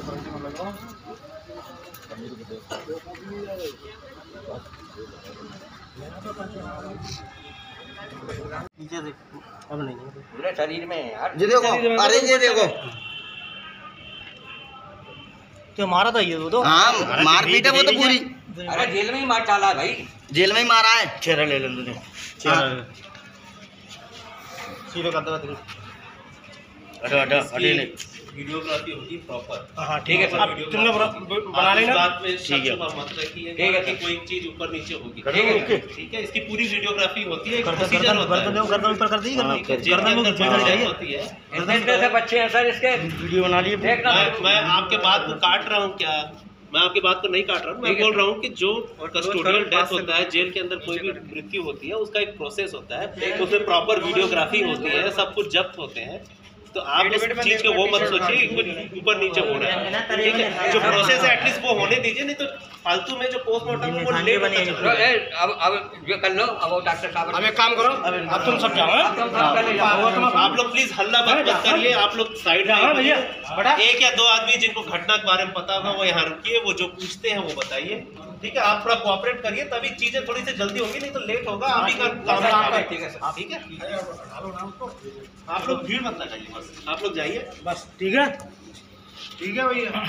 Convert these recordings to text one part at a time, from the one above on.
अब नहीं पूरे शरीर में यार, ये देखो, अरे ये देखो, तो मारा था ये तो। हाँ मारपीट है वो तो पूरी। अरे जेल में ही मार डाला भाई, जेल में ही मारा है। चेहरा ले लें तुझे, सीधे कर दो। अरे वीडियोग्राफी होती है प्रॉपर। हाँ ठीक है, अब तुमने बना लेना। बात में ठीक है, मत रखिए ठीक है, कि कोई चीज ऊपर नीचे होगी। ठीक है, ठीक है, इसकी पूरी वीडियोग्राफी होती है, गर्दन ऊपर कर दी, गर्दन होती है। से बच्चे हैं सर इसके, वीडियो बना लिए। देखना। मैं आपके बात को काट रहा हूँ क्या? मैं आपकी बात को नहीं काट रहा हूँ, मैं बोल रहा हूँ कि जो कस्टोडियल डेथ होता है, जेल के अंदर कोई भी मृत्यु होती है, उसका एक प्रोसेस होता है, उसमें प्रॉपर वीडियोग्राफी होती है, सब कुछ जब्त होते हैं। तो आप उस चीज को वो मत सोचिए कि ऊपर नीचे हो रहा है, ठीक है? जो प्रोसेस है एटलीस्ट वो होने दीजिए, नहीं तो फालतू में जो पोस्टमार्टम है वो लेट होता चल रहा है। अब ये कर लो, अब वो डॉक्टर साहब। अब एक काम करो, अब तुम सब जाओ। आप लोग प्लीज हल्ला मत करिए, आप लोग साइड में एक या दो आदमी जिनको घटना के बारे में पता होगा वो यहाँ रुकिए, वो जो पूछते हैं वो बताइए, ठीक है? आप थोड़ा कोऑपरेट करिए, तभी चीजें थोड़ी सी जल्दी होगी, नहीं तो लेट होगा। आप ही का काम है, ठीक है सर, ठीक है? आप लोग भीड़ मत लगाइए, बस आप लोग जाइए बस। ठीक है, ठीक है भैया।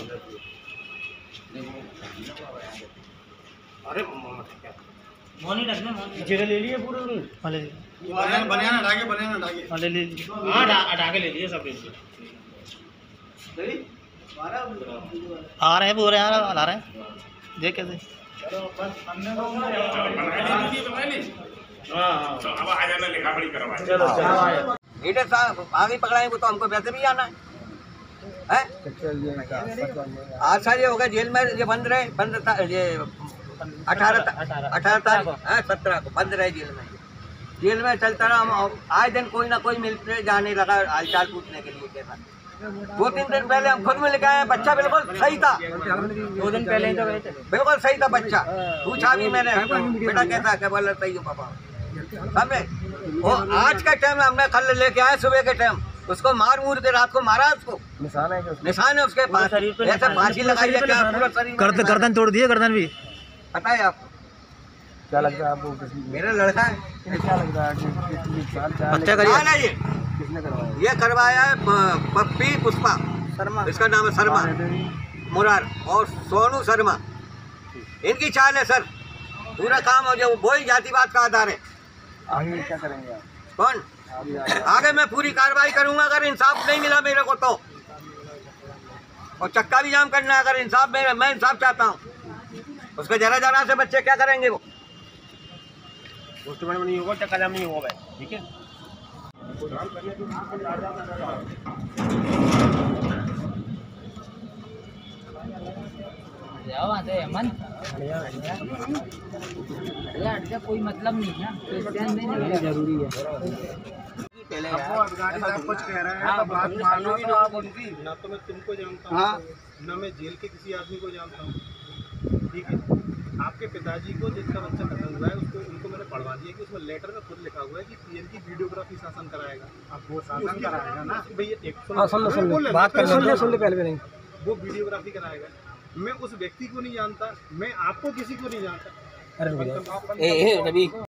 अरे जगह ले लिए पूरे, बनाना डाके ले लिए। हाँ डाके ले लिए सब, ले लिए। आ रहे हैं पूरे, आ रहे हैं, देख कैसे। लीडर साहब आगे पकड़ाएंगे तो हमको वैसे भी आना है। आज साल ये हो गया जेल में, ये बंद रहे, ये 18 तारीख 17 को बंद रहे जेल में चलता रहा। हम आए दिन कोई ना कोई मिलते जाने लगा हालचाल पूछने के लिए के साथ। 2-3 दिन पहले हम खुद में लेके आए, बच्चा बिल्कुल सही था। 2 दिन पहले ही तो गए थे, बिल्कुल सही था बच्चा। पूछा भी मैंने, बेटा कैसा, क्या बोला? सही हो पापा, समझे? वो आज के टाइम में हमने कल लेके आए, सुबह के टाइम उसको मार मूर के रात को मारा, उसको निशान है उसके पास, ऐसे फांसी लगाई है क्या पूरा शरीर। गर्दन तोड़ दिए, गर्दन भी। पता है आपको क्या लगता है आपको? मेरा लड़का है। क्या लगता है? अच्छा करिए। किसने करवाया? ये करवाया है पप्पी पुष्पा शर्मा, इसका नाम है शर्मा मुरार, और सोनू शर्मा, इनकी चाल है सर। पूरा काम हो जाए, वो ही जातिवाद का आधार है। आगे क्या करेंगे आप? कौन? आगे मैं पूरी कार्रवाई करूंगा अगर इंसाफ नहीं मिला मेरे को तो, और चक्का भी जाम करना है अगर इंसाफ मेरा, मैं इंसाफ चाहता हूँ। उसके जरा से बच्चे क्या करेंगे? वो पोस्टमार्टम नहीं होगा, चक्का जाम नहीं होगा भाई, ठीक है? कोई मतलब नहीं है, जरूरी है। पहले कुछ कह रहे हैं तो बात मानो तो आप उनकी। ना तो मैं तुमको जानता हूँ, ना मैं जेल के किसी आदमी को जानता हूँ, ठीक है? आपके पिताजी को जिसका बच्चा खत्म हुआ है उनको मैंने पढ़वा दिया कि उसमें लेटर में खुद लिखा हुआ है कि पीएम की वीडियोग्राफी शासन कराएगा। अब वो शासन कराएगा ना भैया, सुन ले पहले नहीं, वो वीडियोग्राफी कराएगा। मैं उस व्यक्ति को नहीं जानता, मैं आपको किसी को नहीं जानता। अरे रवि